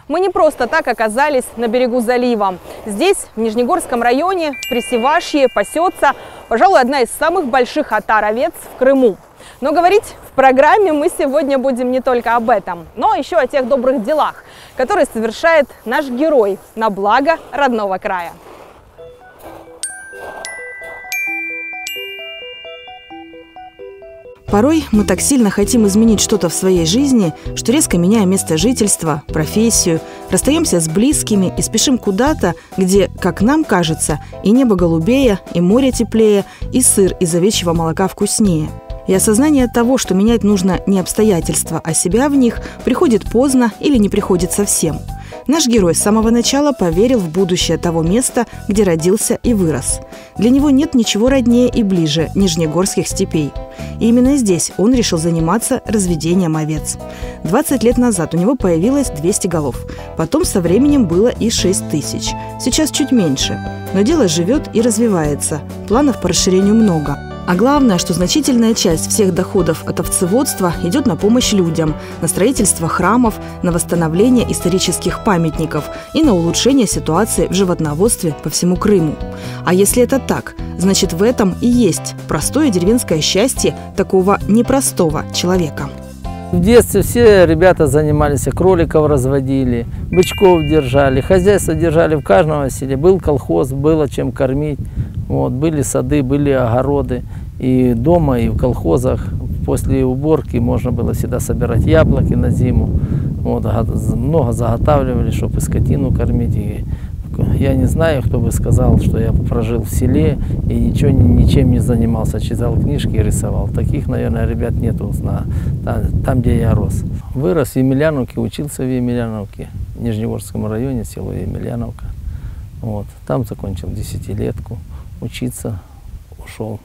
Мы не просто так оказались на берегу залива. Здесь, в Нижнегорском районе, в Пресевашье, пасется, пожалуй, одна из самых больших отар овец в Крыму. Но говорить в программе мы сегодня будем не только об этом, но еще о тех добрых делах, которые совершает наш герой на благо родного края. Порой мы так сильно хотим изменить что-то в своей жизни, что резко меняем место жительства, профессию, расстаемся с близкими и спешим куда-то, где, как нам кажется, и небо голубее, и море теплее, и сыр из овечьего молока вкуснее. И осознание того, что менять нужно не обстоятельства, а себя в них, приходит поздно или не приходит совсем. Наш герой с самого начала поверил в будущее того места, где родился и вырос. Для него нет ничего роднее и ближе нижнегорских степей. И именно здесь он решил заниматься разведением овец. 20 лет назад у него появилось 200 голов. Потом со временем было и 6 тысяч. Сейчас чуть меньше. Но дело живет и развивается. Планов по расширению много. А главное, что значительная часть всех доходов от овцеводства идет на помощь людям, на строительство храмов, на восстановление исторических памятников и на улучшение ситуации в животноводстве по всему Крыму. А если это так, значит в этом и есть простое деревенское счастье такого непростого человека. В детстве все ребята занимались, кроликов разводили, бычков держали, хозяйство держали в каждом селе. Был колхоз, было чем кормить. Вот, были сады, были огороды. И дома, и в колхозах после уборки можно было всегда собирать яблоки на зиму. Вот, много заготавливали, чтобы скотину кормить. И я не знаю, кто бы сказал, что я прожил в селе и ничем не занимался, читал книжки и рисовал. Таких, наверное, ребят нету там, где я рос. Вырос в Емельяновке, учился в Емельяновке, в Нижнегорском районе, село Емельяновка. Вот, там закончил десятилетку, учиться ушел.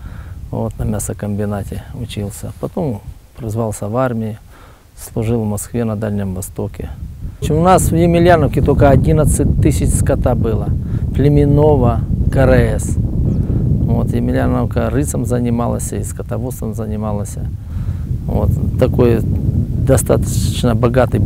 Вот, на мясокомбинате учился. Потом призвался в армии, служил в Москве на Дальнем Востоке. У нас в Емельяновке только 11 тысяч скота было, племенного, КРС. Вот, Емельяновка рысом занималась и скотоводством занималась. Вот, такой достаточно богатое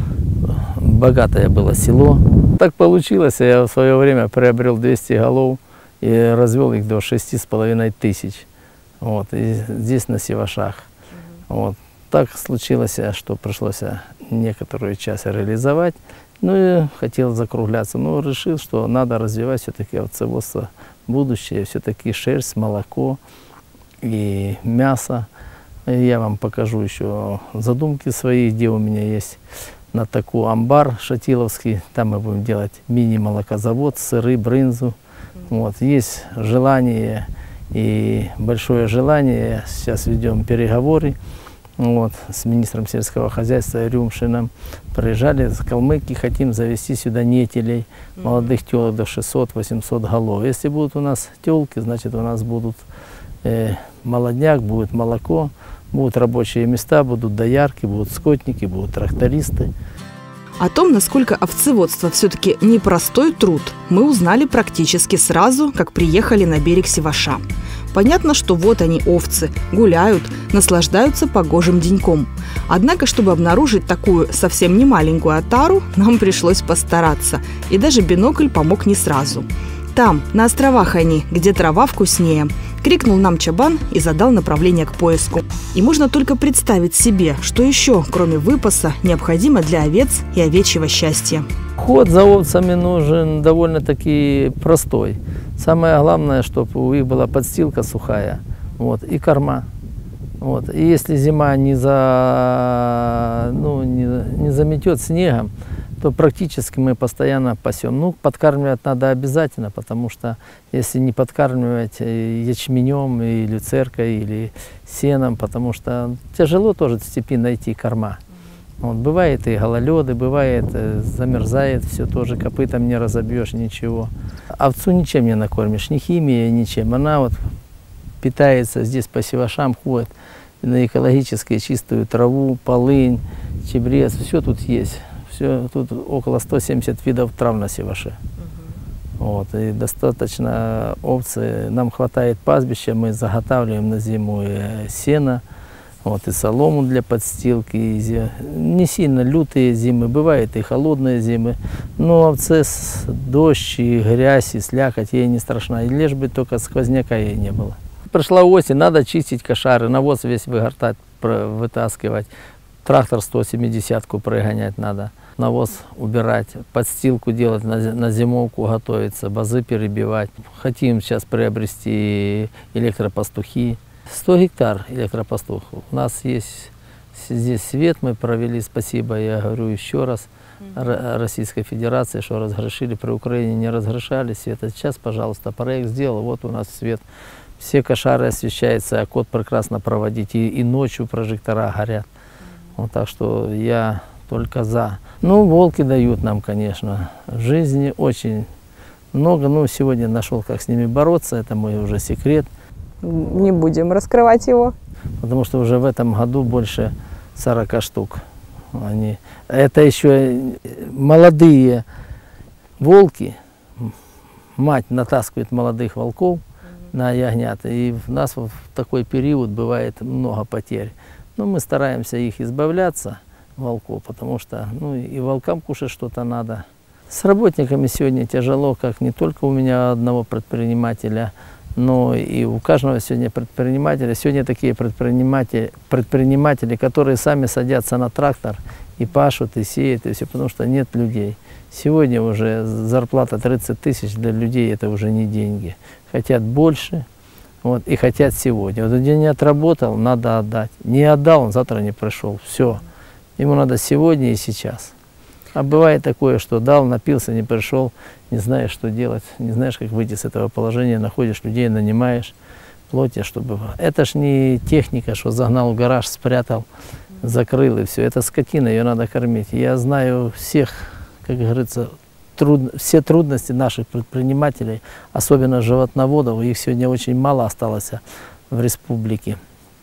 было село. Так получилось, я в свое время приобрел 200 голов и развел их до 6,5 тысяч. Вот, и здесь на Севашах. Вот. Так случилось, что пришлось некоторую часть реализовать. Ну и хотел закругляться. Но решил, что надо развивать все-таки овцеводство будущее. Все-таки шерсть, молоко и мясо. И я вам покажу еще задумки свои, где у меня есть на такой амбар шатиловский. Там мы будем делать мини-молокозавод, сыры, брынзу. Вот. Есть желание и большое желание. Сейчас ведем переговоры. Вот, с министром сельского хозяйства Рюмшиным. Приезжали с Калмыкии, хотим завести сюда нетелей, молодых телок до 600-800 голов. Если будут у нас телки, значит у нас будут молодняк, будет молоко, будут рабочие места, будут доярки, будут скотники, будут трактористы. О том, насколько овцеводство все-таки непростой труд, мы узнали практически сразу, как приехали на берег Севаша. Понятно, что вот они, овцы, гуляют, наслаждаются погожим деньком. Однако, чтобы обнаружить такую совсем не маленькую отару, нам пришлось постараться. И даже бинокль помог не сразу. Там, на островах они, где трава вкуснее, крикнул нам чабан и задал направление к поиску. И можно только представить себе, что еще, кроме выпаса, необходимо для овец и овечьего счастья. Уход за овцами нужен довольно-таки простой. Самое главное, чтобы у них была подстилка сухая, вот, и корма. Вот. И если зима не заметет снегом, то практически мы постоянно пасем. Ну, подкармливать надо обязательно, потому что если не подкармливать ячменем или церкой, или сеном, потому что тяжело тоже в степи найти корма. Вот, бывает и гололеды, бывает замерзает, все тоже копытом не разобьешь, ничего. Овцу ничем не накормишь, ни химией, ничем. Она вот питается здесь по Севашам, ходит на экологически чистую траву, полынь, чебрец, все тут есть. Все, тут около 170 видов трав на Севаше. Вот, и достаточно овцы, нам хватает пастбища, мы заготавливаем на зиму сено. Вот, и солому для подстилки. И не сильно лютые зимы, бывают и холодные зимы. Но овце дождь, и грязь, и слякоть ей не страшна. И лишь бы только сквозняка ей не было. Пришла осень, надо чистить кошары, навоз весь выгортать, вытаскивать. Трактор 170-ку прогонять надо. Навоз убирать, подстилку делать, на зимовку готовиться, базы перебивать. Хотим сейчас приобрести электропастухи. 100 гектар электропастух. У нас есть здесь свет, мы провели, спасибо, я говорю еще раз, Российской Федерации, что разрешили, при Украине не разрешали свет. А сейчас, пожалуйста, проект сделал, вот у нас свет. Все кошары освещаются, окот прекрасно проводить, и ночью прожектора горят. Вот, так что я только за. Ну, волки дают нам, конечно, в жизни очень много. Ну, сегодня нашел, как с ними бороться, это мой уже секрет. Не будем раскрывать его. Потому что уже в этом году больше 40 штук. Это еще молодые волки. Мать натаскивает молодых волков на ягнят. И у нас в такой период бывает много потерь. Но мы стараемся их избавляться, волков, потому что и волкам кушать что-то надо. С работниками сегодня тяжело, как не только у меня одного предпринимателя, но и у каждого сегодня предпринимателя. Сегодня такие предприниматели, которые сами садятся на трактор и пашут, и сеют, и все, потому что нет людей. Сегодня уже зарплата 30 тысяч для людей, это уже не деньги. Хотят больше, вот, и хотят сегодня. Вот день не отработал, надо отдать. Не отдал, он завтра не пришел. Все. Ему надо сегодня и сейчас. А бывает такое, что дал, напился, не пришел, не знаешь, что делать, не знаешь, как выйти с этого положения, находишь людей, нанимаешь, платишь, чтобы... Это ж не техника, что загнал в гараж, спрятал, закрыл и все. Это скотина, ее надо кормить. Я знаю всех, как говорится, все трудности наших предпринимателей, особенно животноводов, их сегодня очень мало осталось в республике.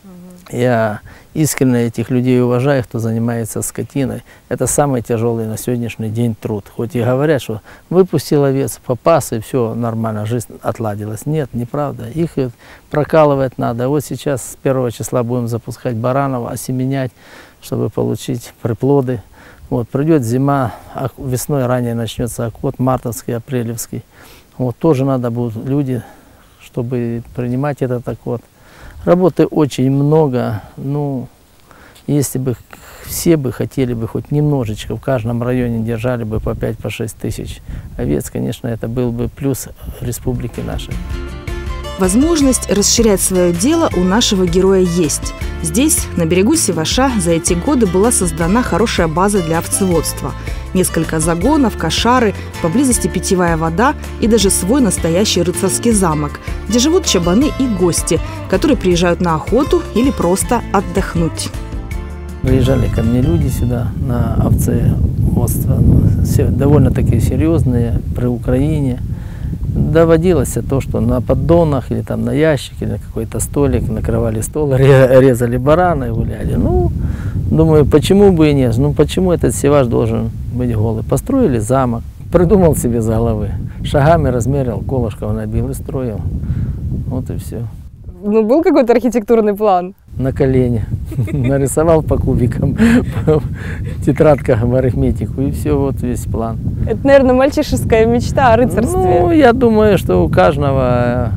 Я искренне этих людей уважаю, кто занимается скотиной. Это самый тяжелый на сегодняшний день труд. Хоть и говорят, что выпустил овец, попас, и все нормально, жизнь отладилась. Нет, неправда. Их прокалывать надо. Вот сейчас с 1 числа будем запускать баранов, осеменять, чтобы получить приплоды. Вот, придет зима, весной ранее начнется окот, мартовский, апрелевский. Вот, тоже надо будут люди, чтобы принимать этот окот. Работы очень много, ну, если бы все бы хотели бы хоть немножечко, в каждом районе держали бы по 5-6 тысяч овец, конечно, это был бы плюс республики нашей. Возможность расширять свое дело у нашего героя есть. Здесь, на берегу Севаша, за эти годы была создана хорошая база для овцеводства. Несколько загонов, кошары, поблизости питьевая вода и даже свой настоящий рыцарский замок, где живут чабаны и гости, которые приезжают на охоту или просто отдохнуть. Приезжали ко мне люди сюда на овцеводство, довольно-таки серьезные, при Украине. Доводилось то, что на поддонах или там на ящике, или на какой-то столик накрывали стол, резали барана и гуляли. Ну, думаю, почему бы и нет? Ну, почему этот Севаш должен быть голый? Построили замок, придумал себе за головы. Шагами размерил, колышков набил и строил. Вот и все. Ну, был какой-то архитектурный план? На колени. Нарисовал по кубикам, по тетрадках в арифметику, и все, вот весь план. Это, наверное, мальчишеская мечта о рыцарстве. Ну, я думаю, что у каждого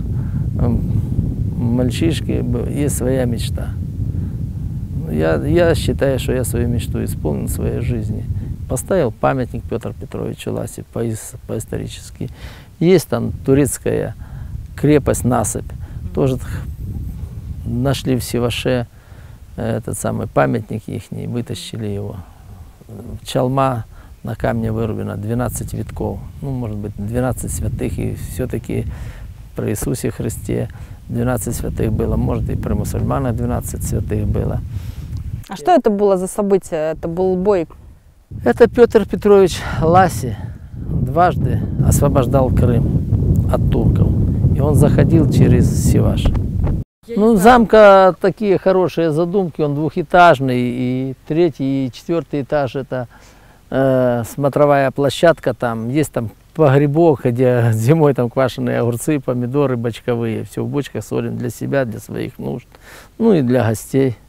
мальчишки есть своя мечта. Я считаю, что я свою мечту исполнил в своей жизни. Поставил памятник Петру Петровичу Ласе по-исторически. Есть там турецкая крепость, насыпь. Тоже нашли в Севаше этот самый памятник их, вытащили его. Чалма на камне вырублена, 12 витков, ну, может быть, 12 святых, и все-таки при Иисусе Христе 12 святых было, может, и при мусульманах 12 святых было. А что это было за событие? Это был бой? Это Петр Петрович Ласе дважды освобождал Крым от турков, и он заходил через Севаш. Ну, замка такие хорошие задумки, он двухэтажный, и 3-й и 4-й этаж это смотровая площадка, там есть там погребок, где зимой там квашеные огурцы, помидоры бочковые, все в бочках солим для себя, для своих нужд, ну и для гостей.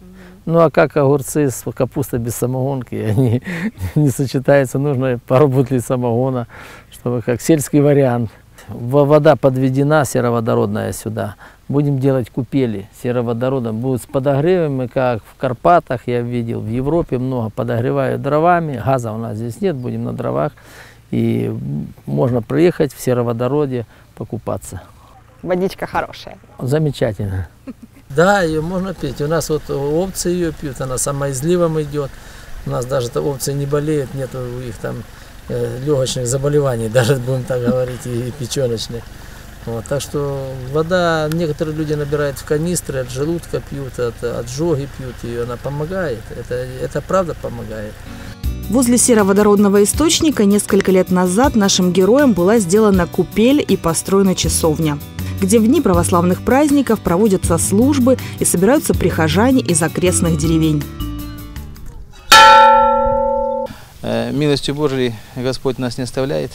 Ну а как огурцы с капустой без самогонки, они не сочетаются, нужно пару бутылей самогона, чтобы как сельский вариант. Вода подведена сероводородная сюда. Будем делать купели сероводородом. Будут с подогревами, как в Карпатах, я видел, в Европе много подогревают дровами. Газа у нас здесь нет, будем на дровах. И можно приехать в сероводороде покупаться. Водичка хорошая. Замечательно. Да, ее можно пить. У нас вот овцы ее пьют, она сама изливом идет. У нас даже овцы не болеют, нет у них там легочных заболеваний, даже будем так говорить, и печеночных. Вот, так что вода, некоторые люди набирают в канистры, от желудка пьют, от отжоги пьют, и она помогает. Это правда помогает. Возле сероводородного источника несколько лет назад нашим героям была сделана купель и построена часовня, где в дни православных праздников проводятся службы и собираются прихожане из окрестных деревень. Милостью Божией Господь нас не оставляет.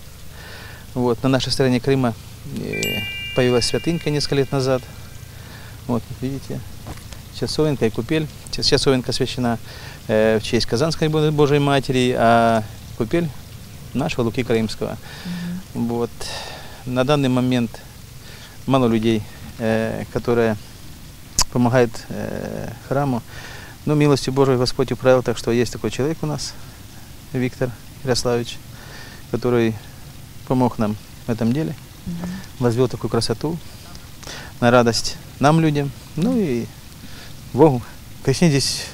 Вот, на нашей стороне Крыма появилась святынька несколько лет назад. Вот, видите, часовенка и купель. Часовенка освящена в честь Казанской Божией Матери, а купель нашего Луки Крымского. Вот. На данный момент мало людей, которые помогают храму. Но милостью Божией Господь управил, так что есть такой человек у нас, Виктор Ярославович, который помог нам в этом деле, возвел такую красоту на радость нам, людям, ну и Богу. Крещение здесь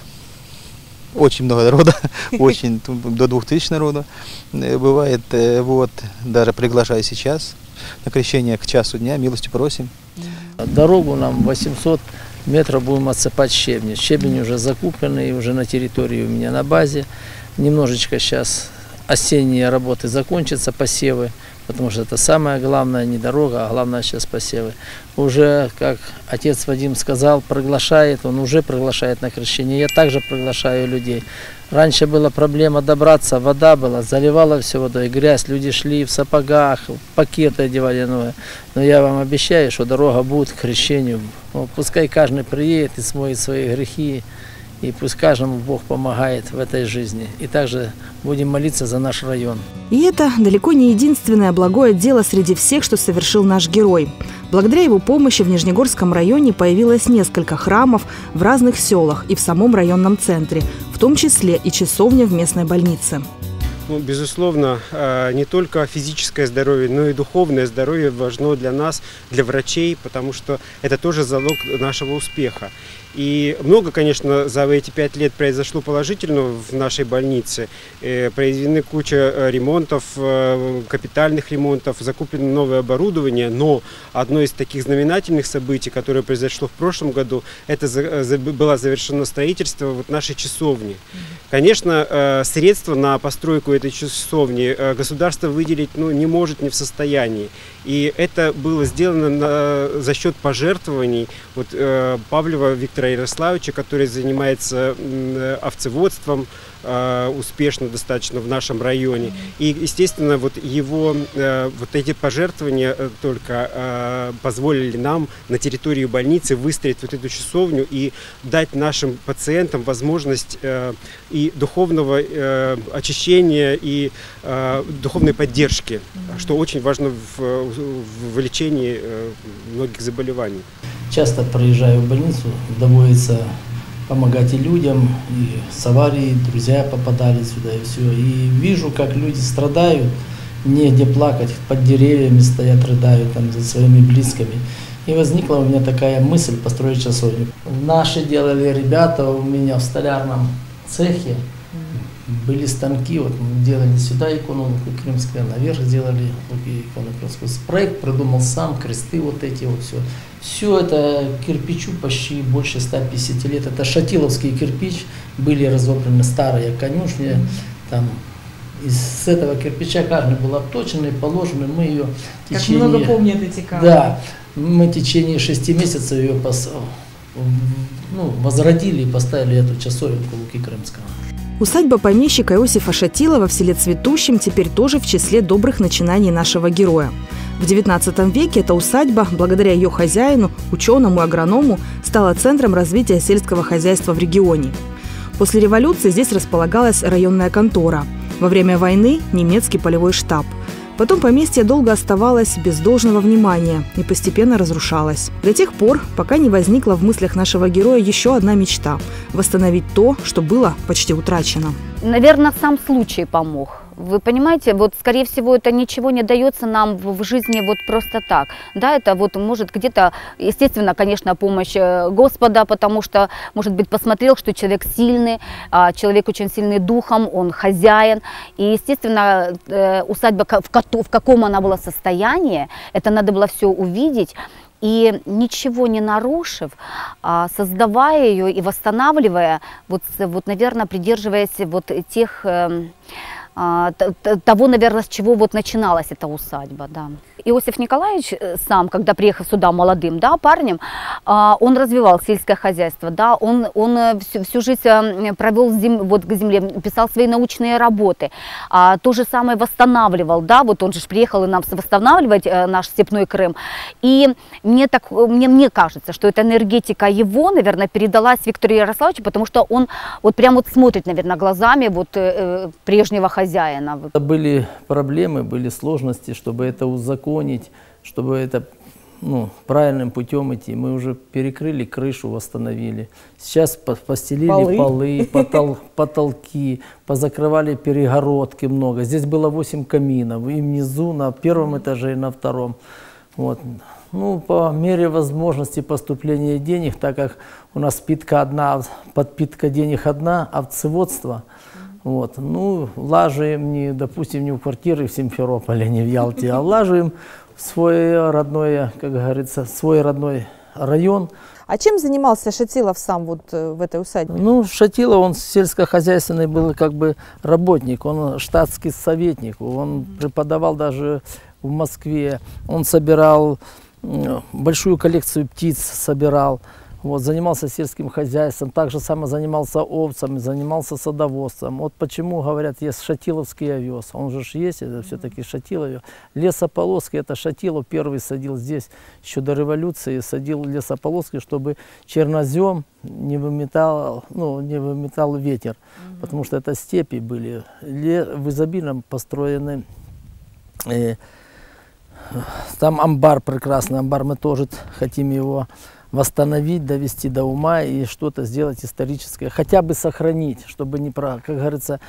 очень много народа, очень, до 2000 народу бывает, вот, даже приглашаю сейчас на крещение к часу дня, милостью просим. Дорогу нам 800 метров будем отсыпать щебни. Щебень уже закупленный, уже на территории у меня на базе. Немножечко сейчас осенние работы закончатся, посевы, потому что это самое главное, не дорога, а главное сейчас посевы. Уже, как отец Вадим сказал, приглашает, он уже приглашает на крещение. Я также приглашаю людей. Раньше была проблема добраться, вода была, заливала все водой, грязь, люди шли в сапогах, пакеты одевали новые. Но я вам обещаю, что дорога будет к крещению. Пускай каждый приедет и смоет свои грехи. И пусть каждому Бог помогает в этой жизни. И также будем молиться за наш район. И это далеко не единственное благое дело среди всех, что совершил наш герой. Благодаря его помощи в Нижнегорском районе появилось несколько храмов в разных селах и в самом районном центре, в том числе и часовня в местной больнице. Ну, безусловно, не только физическое здоровье, но и духовное здоровье важно для нас, для врачей, потому что это тоже залог нашего успеха. И много, конечно, за эти 5 лет произошло положительного в нашей больнице. Произведены куча ремонтов, капитальных ремонтов, закуплено новое оборудование. Но одно из таких знаменательных событий, которое произошло в прошлом году, это было завершено строительство нашей часовни. Конечно, средства на постройку этой часовни государство выделить не может, не в состоянии. И это было сделано за счет пожертвований Павлова Виктора Ярославовича, который занимается овцеводством успешно достаточно в нашем районе. И, естественно, его эти пожертвования только позволили нам на территории больницы выстроить эту часовню и дать нашим пациентам возможность и духовного очищения, и духовной поддержки, что очень важно в лечении многих заболеваний. Часто проезжаю в больницу, доводится помогать и людям, и с аварией друзья попадали сюда, и все. И вижу, как люди страдают, негде плакать, под деревьями стоят, рыдают там за своими близкими. И возникла у меня такая мысль построить часовню. Наши делали ребята у меня в столярном цехе. Были станки, мы делали сюда икону Луки Крымского, наверх сделали икону Крымского. Проект придумал сам, кресты эти все. Все это кирпичу почти больше 150 лет. Это шатиловский кирпич, были разобраны старые конюшни. Там из этого кирпича каждый был обточенный, положенный. Мы ее в течение... Как много помнят эти камни. Да, мы в течение 6 месяцев ее возродили и поставили эту часовенку Луки Крымского. Усадьба помещика Иосифа Шатилова в селе Цветущем теперь тоже в числе добрых начинаний нашего героя. В XIX веке эта усадьба, благодаря ее хозяину, ученому и агроному, стала центром развития сельского хозяйства в регионе. После революции здесь располагалась районная контора. Во время войны – немецкий полевой штаб. Потом поместье долго оставалось без должного внимания и постепенно разрушалось. До тех пор, пока не возникла в мыслях нашего героя еще одна мечта – восстановить то, что было почти утрачено. Наверное, сам случай помог. Вы понимаете, вот, скорее всего, это ничего не дается нам в жизни вот просто так. Да, это вот может где-то, естественно, конечно, помощь Господа, потому что, может быть, посмотрел, что человек сильный, человек очень сильный духом, он хозяин. И, естественно, усадьба, в каком она была состоянии, это надо было все увидеть. И ничего не нарушив, создавая ее и восстанавливая, вот наверное, придерживаясь вот тех... того, наверное, с чего вот начиналась эта усадьба, да. Иосиф Николаевич сам, когда приехал сюда молодым, да, парнем, он развивал сельское хозяйство, да, он всю жизнь провел вот к земле, писал свои научные работы, то же самое восстанавливал, да, вот он же приехал и нам восстанавливать наш степной Крым, и мне кажется, что эта энергетика его, наверное, передалась Виктору Ярославовичу, потому что он вот прям вот смотрит, наверное, глазами вот прежнего хозяина. Были проблемы, были сложности, чтобы это узаконить, чтобы это правильным путем идти. Мы уже перекрыли крышу, восстановили. Сейчас постелили полы, потолки, позакрывали перегородки много. Здесь было 8 каминов, и внизу, на первом этаже, и на втором. Вот. Ну, по мере возможности поступления денег, так как у нас питка одна, подпитка денег одна, овцеводство. Вот. Ну, влаживаем, допустим, не в квартиры в Симферополе, не в Ялте, а влаживаем в свой родной, как говорится, свой родной район. А чем занимался Шатилов сам вот в этой усадьбе? Ну, Шатилов, он сельскохозяйственный был как бы работник, он штатский советник, он преподавал даже в Москве, он собирал большую коллекцию птиц, собирал. Вот, занимался сельским хозяйством, также само занимался овцами, занимался садоводством. Вот почему, говорят, есть шатиловский овес. Он же есть, это все-таки Шатилов. Лесополоски, это Шатилов первый садил здесь, еще до революции, садил лесополоски, чтобы чернозем не выметал ветер. Потому что это степи были, в изобильном построены. Там амбар, прекрасный амбар, мы тоже хотим его восстановить, довести до ума и что-то сделать историческое, хотя бы сохранить, чтобы не, как говорится,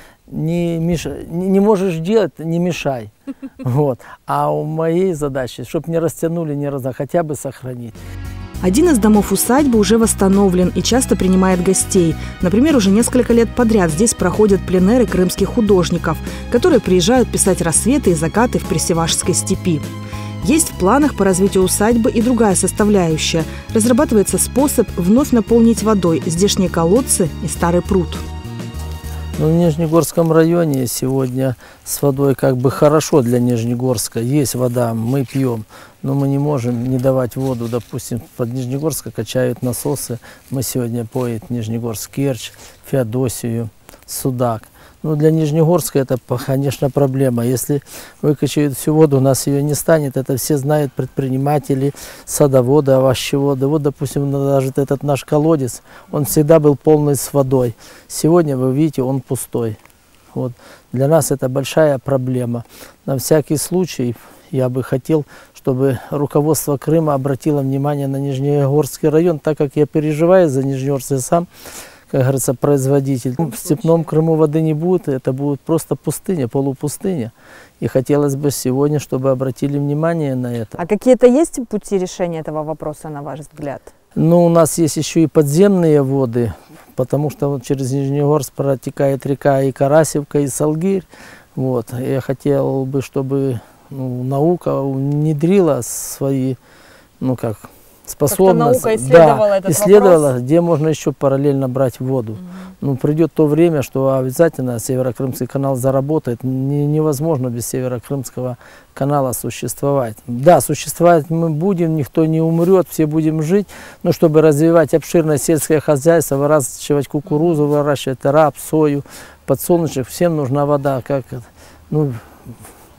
не можешь делать, не мешай. Вот. А у моей задачи, чтобы не растянули, хотя бы сохранить. Один из домов усадьбы уже восстановлен и часто принимает гостей. Например, уже несколько лет подряд здесь проходят пленеры крымских художников, которые приезжают писать рассветы и закаты в Пресевашской степи. Есть в планах по развитию усадьбы и другая составляющая. Разрабатывается способ вновь наполнить водой здешние колодцы и старый пруд. Ну, в Нижнегорском районе сегодня с водой как бы хорошо для Нижнегорска. Есть вода, мы пьем, но мы не можем не давать воду. Допустим, под Нижнегорска качают насосы. Мы сегодня поет Нижнегорск, Керчь, Феодосию, Судак. Ну, для Нижнегорска это, конечно, проблема. Если выкачают всю воду, у нас ее не станет. Это все знают предприниматели, садоводы, овощеводы. Вот, допустим, даже этот наш колодец, он всегда был полный с водой. Сегодня, вы видите, он пустой. Вот. Для нас это большая проблема. На всякий случай я бы хотел, чтобы руководство Крыма обратило внимание на Нижнегорский район, так как я переживаю за Нижнегорск, я сам, как говорится, производитель. В степном Крыму воды не будет, это будет просто пустыня, полупустыня. И хотелось бы сегодня, чтобы обратили внимание на это. А какие-то есть пути решения этого вопроса, на ваш взгляд? Ну, у нас есть еще и подземные воды, потому что вот через Нижнегорск протекает река и Карасевка, и Салгирь. Вот. Я хотел бы, чтобы наука внедрила свои, способность, наука исследовала этот вопрос? Где можно еще параллельно брать воду. Ну, придет то время, что обязательно Северокрымский канал заработает. Невозможно без Северокрымского канала существовать. Да, существовать мы будем, никто не умрет, все будем жить, но чтобы развивать обширное сельское хозяйство, выращивать кукурузу, выращивать рапс, сою, подсолнечник, всем нужна вода.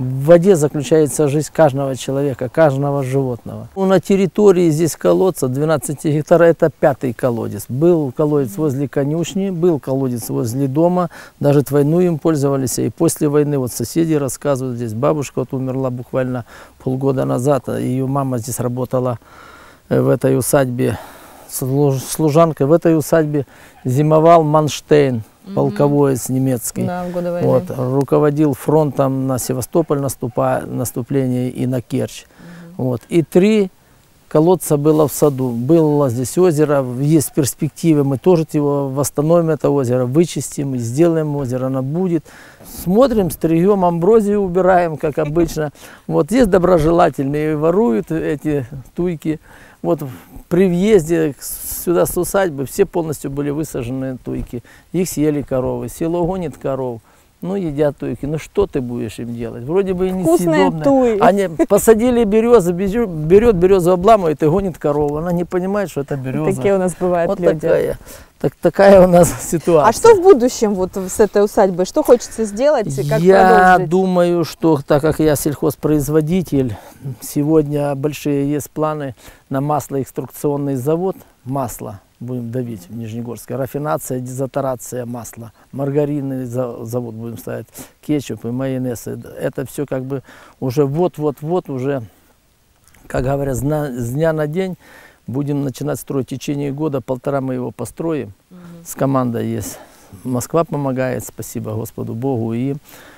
В воде заключается жизнь каждого человека, каждого животного. На территории здесь колодца 12 гектаров, это 5-й колодец. Был колодец возле конюшни, был колодец возле дома, даже войну им пользовались. И после войны, вот соседи рассказывают, здесь бабушка вот умерла буквально полгода назад, ее мама здесь работала в этой усадьбе служанкой. В этой усадьбе зимовал Манштейн, полководец немецкий. Да, в годы войны. Вот, руководил фронтом на Севастополь наступление и на Керчь. Вот. И 3 колодца было в саду. Было здесь озеро, есть перспективы, мы тоже его восстановим, это озеро, вычистим, сделаем озеро, оно будет. Смотрим, стригем, амброзию убираем, как обычно. Вот есть доброжелательные, воруют эти туйки. Вот при въезде сюда с усадьбы все полностью были высажены туйки. Их съели коровы. Село гонит коров. Ну, едят туйки. Ну, что ты будешь им делать? Вроде бы и несъедобно. Они посадили березу, берет березу, обламывает и гонит корову. Она не понимает, что это береза. Такие у нас бывают вот люди. Такая у нас ситуация. А что в будущем вот с этой усадьбой? Что хочется сделать и как Я продолжить? думаю, что так как я сельхозпроизводитель, сегодня большие есть планы на маслоэкструкционный завод. Масло будем давить в Нижнегорске. Рафинация, дезоторация масла. Маргаринный завод будем ставить. Кетчуп и майонез. Это все как бы уже вот-вот-вот уже, как говорят, с дня на день. Будем начинать строить в течение года, 1,5 мы его построим. С командой есть. Москва помогает, спасибо Господу Богу. И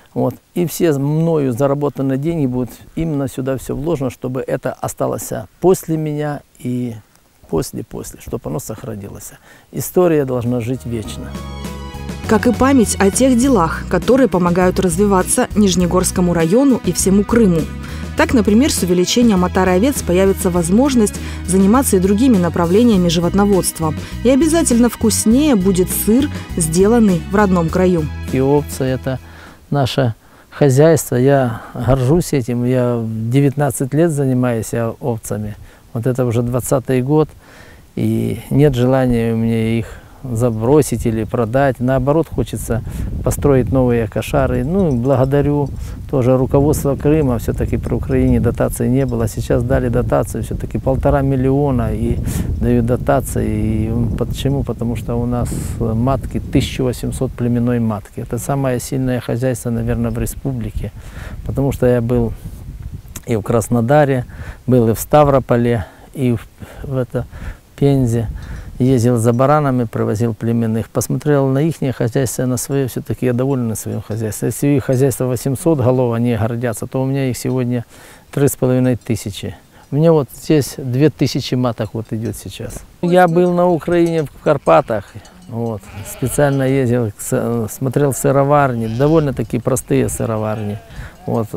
все мною заработанные деньги будут именно сюда все вложено, чтобы это осталось после меня и после, чтобы оно сохранилось. История должна жить вечно. Как и память о тех делах, которые помогают развиваться Нижнегорскому району и всему Крыму. Так, например, с увеличением отары овец появится возможность заниматься и другими направлениями животноводства. И обязательно вкуснее будет сыр, сделанный в родном краю. И овцы – это наше хозяйство. Я горжусь этим. Я 19 лет занимаюсь овцами. Вот это уже 20-й год. И нет желания у меня их забросить или продать. Наоборот, хочется построить новые кошары. Ну, благодарю тоже руководство Крыма. Все-таки при Украине дотации не было. Сейчас дали дотацию, все-таки 1,5 миллиона и дают дотации. И почему? Потому что у нас матки 1800 племенной матки. Это самое сильное хозяйство, наверное, в республике. Потому что я был и в Краснодаре, был и в Ставрополе, и в Пензе. Ездил за баранами, привозил племенных, посмотрел на их хозяйство, на свое, все-таки я доволен своим хозяйством. Если их хозяйство 800 голов, они гордятся, то у меня их сегодня 3500. У меня вот здесь 2000 маток вот идет сейчас. Я был на Украине, в Карпатах, вот, специально ездил, смотрел сыроварни, довольно-таки простые сыроварни. Вот.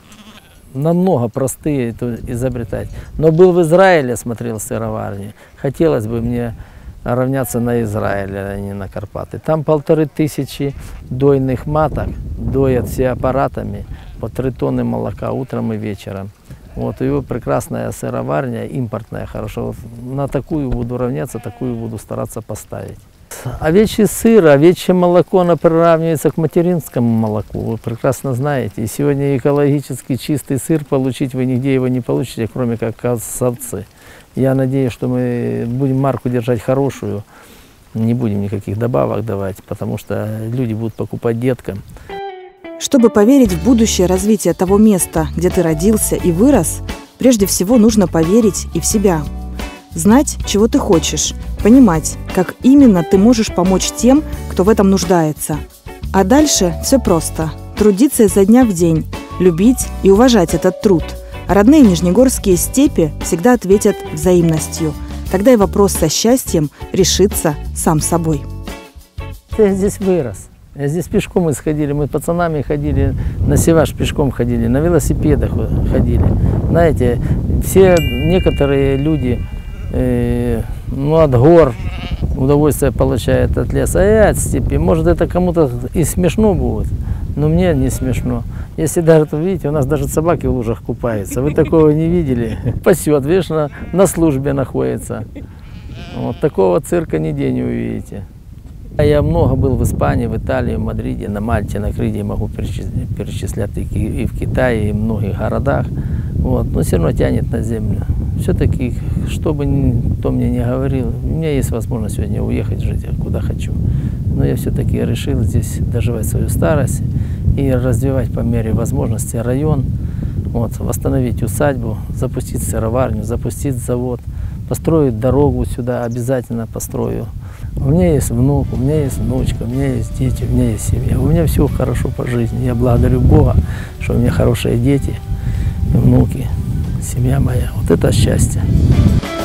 Намного простые изобретать. Но был в Израиле, смотрел сыроварни. Хотелось бы мне равняться на Израиль, а не на Карпаты. Там 1500 дойных маток, доят все аппаратами, по 3 тонны молока утром и вечером. Вот его прекрасная сыроварня, импортная, хорошо. Вот на такую буду равняться, такую буду стараться поставить. Овечий сыр, овечье молоко, оно приравнивается к материнскому молоку, вы прекрасно знаете. И сегодня экологически чистый сыр получить вы нигде его не получите, кроме как с овцы. Я надеюсь, что мы будем марку держать хорошую, не будем никаких добавок давать, потому что люди будут покупать деткам. Чтобы поверить в будущее развитие того места, где ты родился и вырос, прежде всего нужно поверить и в себя. Знать, чего ты хочешь, понимать, как именно ты можешь помочь тем, кто в этом нуждается. А дальше все просто. Трудиться изо дня в день, любить и уважать этот труд. А родные нижнегорские степи всегда ответят взаимностью. Тогда и вопрос со счастьем решится сам собой. Я здесь вырос. Я здесь пешком исходили, мы пацанами ходили, на Севаш пешком ходили, на велосипедах ходили. Знаете, некоторые люди от гор удовольствие получают от леса, а от степи. Может, это кому-то и смешно будет, но мне не смешно. Если даже, видите, у нас даже собаки в лужах купаются. Вы такого не видели? Пасет, видишь, на службе находится. Вот такого цирка нигде не увидите. Я много был в Испании, в Италии, в Мадриде, на Мальте, на Крите, могу перечислять и в Китае, и в многих городах. Вот. Но все равно тянет на землю. Все-таки, что бы кто мне ни говорил, у меня есть возможность сегодня уехать жить, куда хочу. Но я все-таки решил здесь доживать свою старость и развивать по мере возможности район, вот, восстановить усадьбу, запустить сыроварню, запустить завод, построить дорогу сюда, обязательно построю. У меня есть внук, у меня есть внучка, у меня есть дети, у меня есть семья. У меня все хорошо по жизни. Я благодарю Бога, что у меня хорошие дети, внуки, семья моя. Вот это счастье.